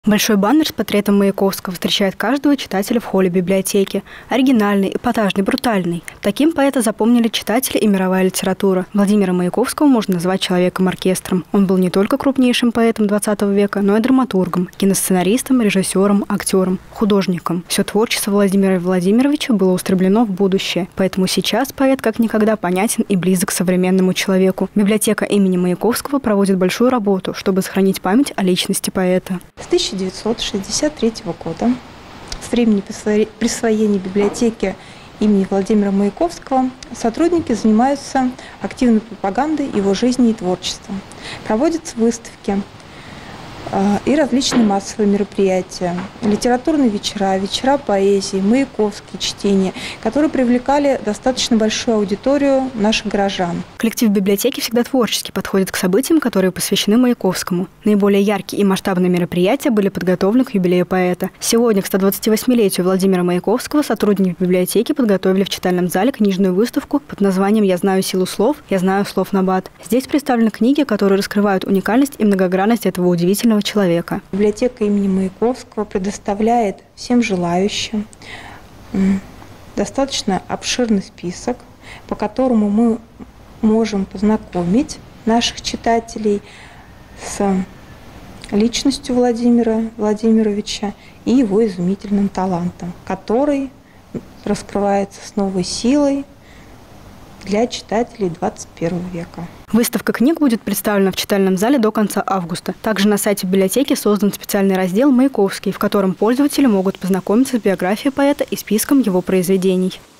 Большой баннер с портретом Маяковского встречает каждого читателя в холле библиотеки. Оригинальный, эпатажный, брутальный. Таким поэта запомнили читатели и мировая литература. Владимира Маяковского можно назвать человеком-оркестром. Он был не только крупнейшим поэтом XX века, но и драматургом, киносценаристом, режиссером, актером, художником. Все творчество Владимира Владимировича было устремлено в будущее. Поэтому сейчас поэт как никогда понятен и близок к современному человеку. Библиотека имени Маяковского проводит большую работу, чтобы сохранить память о личности поэта. С 1963 года, с времени присвоения библиотеки имени Владимира Маяковского, сотрудники занимаются активной пропагандой его жизни и творчества. Проводятся выставки и различные массовые мероприятия, литературные вечера, вечера поэзии, Маяковские чтения, которые привлекали достаточно большую аудиторию наших горожан. Коллектив библиотеки всегда творчески подходит к событиям, которые посвящены Маяковскому. Наиболее яркие и масштабные мероприятия были подготовлены к юбилею поэта. Сегодня, к 128-летию Владимира Маяковского, сотрудники библиотеки подготовили в читальном зале книжную выставку под названием «Я знаю силу слов, я знаю слов набат». Здесь представлены книги, которые раскрывают уникальность и многогранность этого удивительного человека. Библиотека имени Маяковского предоставляет всем желающим достаточно обширный список, по которому мы можем познакомить наших читателей с личностью Владимира Владимировича и его изумительным талантом, который раскрывается с новой силой для читателей 21 века. Выставка книг будет представлена в читальном зале до конца августа. Также на сайте библиотеки создан специальный раздел «Маяковский», в котором пользователи могут познакомиться с биографией поэта и списком его произведений.